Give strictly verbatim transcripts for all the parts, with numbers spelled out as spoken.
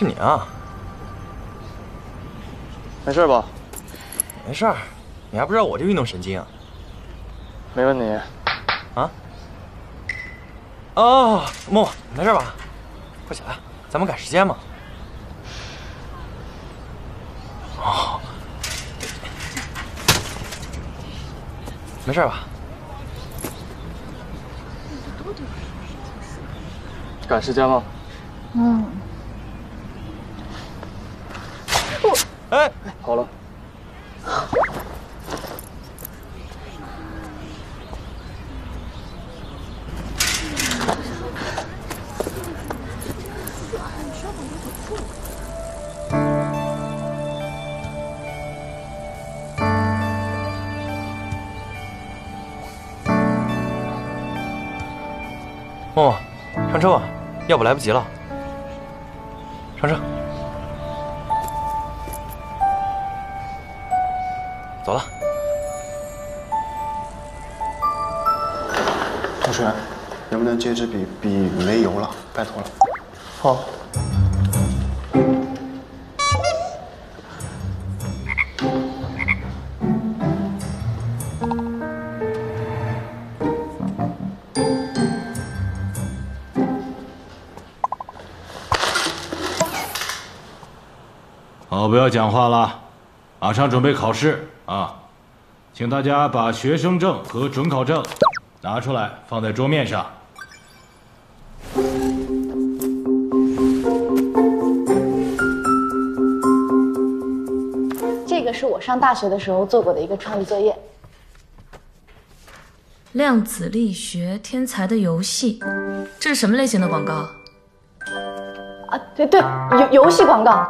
是你啊？ 没事吧？ 没事儿，你还不知道我这运动神经啊？ 没问你。 啊？哦，默默，没事吧？快起来，咱们赶时间嘛。哦，没事吧？ 赶时间吗？ 嗯。 我，哎， 好了。 默默，上车吧，要不来不及了。上车。走了。 同学，能不能借支笔？笔没油了，拜托了。 好。 好，不要讲话了，马上准备考试啊！请大家把学生证和准考证拿出来，放在桌面上。 这个是我上大学的时候做过的一个创意作业。 量子力学天才的游戏，这是什么类型的广告？ 啊，对对，游游戏广告。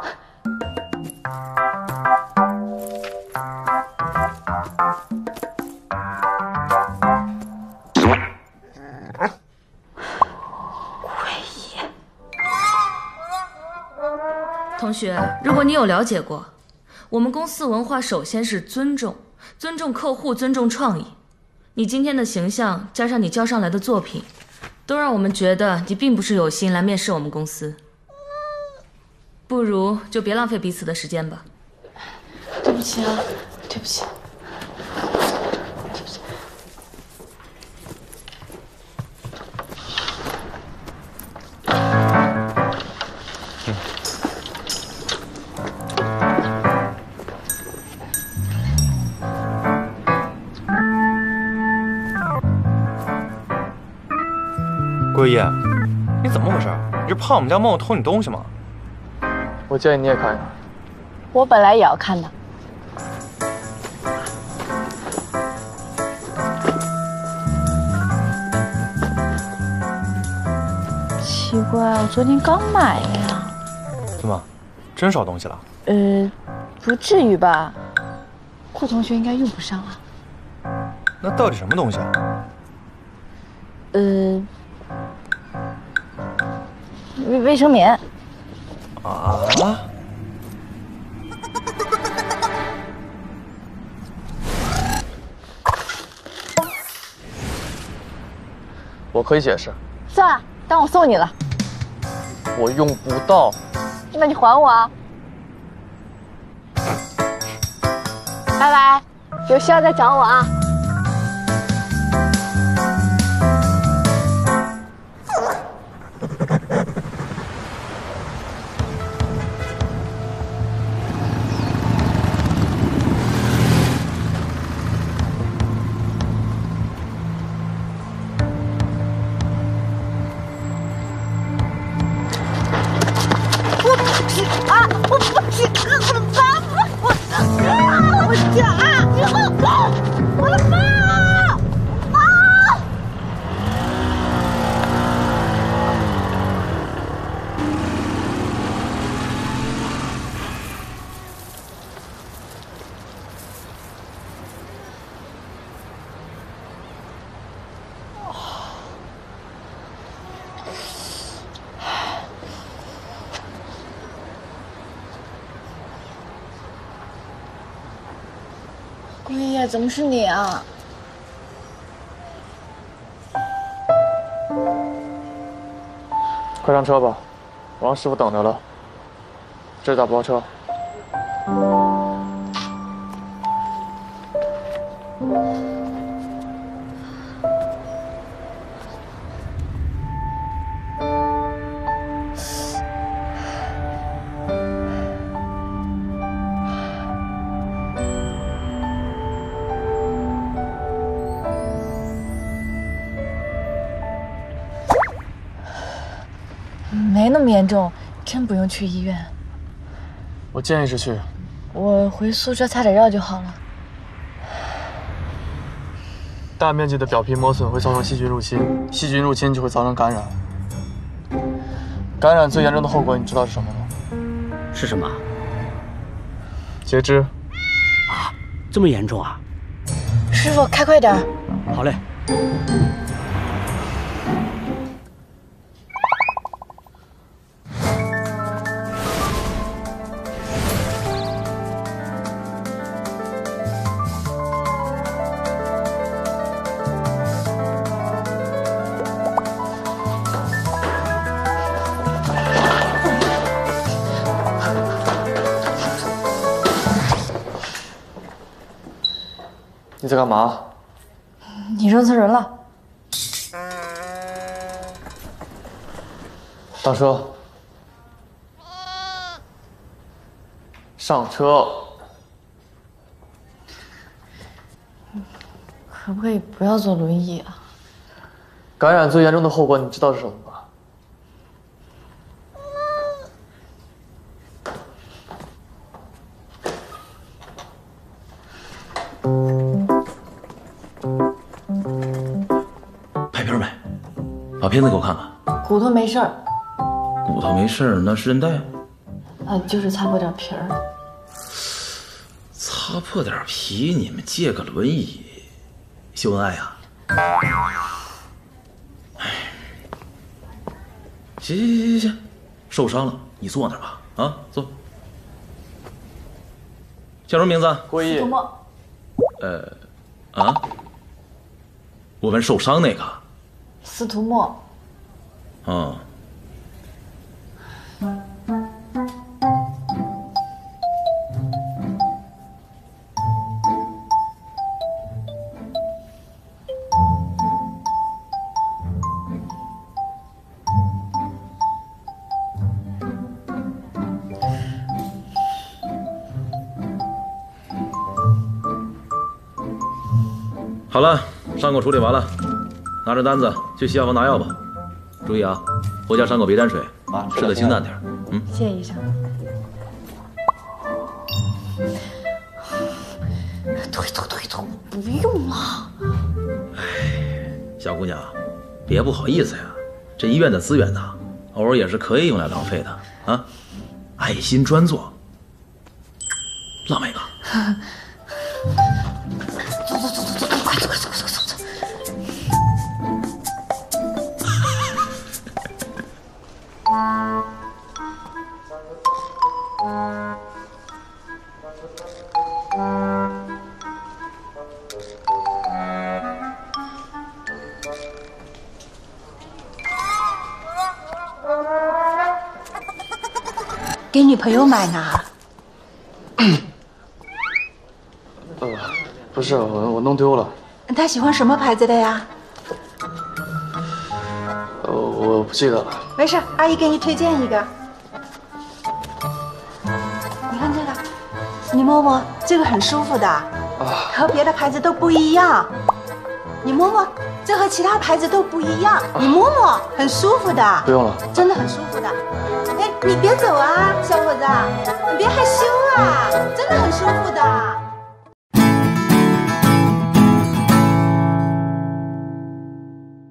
同学，如果你有了解过，我们公司文化首先是尊重，尊重客户，尊重创意。你今天的形象加上你交上来的作品，都让我们觉得你并不是有心来面试我们公司。不如就别浪费彼此的时间吧。 对不起啊，对不起。对不起。 郭一，你怎么回事？你是怕我们家默默偷你东西吗？ 我建议你也看一看。 我本来也要看的。奇怪，我昨天刚买的呀。 怎么，真少东西了？ 呃，不至于吧？顾同学应该用不上啊。 那到底什么东西啊？ 呃，卫卫生棉。 啊？ 我可以解释。 算了，当我送你了。 我用不到。 那你还我啊！拜拜，有需要再找我啊。桂叶，怎么是你啊？ 快上车吧，我让师傅等着了。 这是打包车。 没那么严重，真不用去医院。 我建议是去。 我回宿舍擦点药就好了。 大面积的表皮磨损会造成细菌入侵，细菌入侵就会造成感染。感染最严重的后果你知道是什么吗？ 是什么？ 截肢。 啊，这么严重啊！ 师傅，开快点。 好嘞。 你在干嘛？ 你认错人了。 上车。上车。 可不可以不要坐轮椅啊？ 感染最严重的后果你知道是什么吗？ 拍片没？把片子给我看看。 骨头没事儿， 骨头没事儿，那是韧带。 啊，就是擦破点皮儿。 擦破点皮，你们借个轮椅，秀恩爱呀？哎，行行行行行，受伤了，你坐那儿吧。啊，坐。叫什么名字？ 郭毅。 呃，啊，我们受伤那个。 司徒墨。 哦。好了，伤口处理完了，拿着单子去西药房拿药吧。注意啊，回家伤口别沾水啊，吃的清淡点。嗯， 谢谢医生。推脱推脱，不用了。 哎，小姑娘，别不好意思呀，这医院的资源呐，偶尔也是可以用来浪费的啊。爱心专做，浪妹个。 走走走走走，快走快走快走走走。 给女朋友买呢？ 呃，不是，我我弄丢了。 她喜欢什么牌子的呀？ 呃，我不记得了。 没事，阿姨给你推荐一个。你看这个，你摸摸，这个很舒服的，和别的牌子都不一样。你摸摸，这和其他牌子都不一样。你摸摸，很舒服的。 不用了， 真的很舒服的。哎，你别走啊，小伙子，你别害羞啊，真的很舒服的。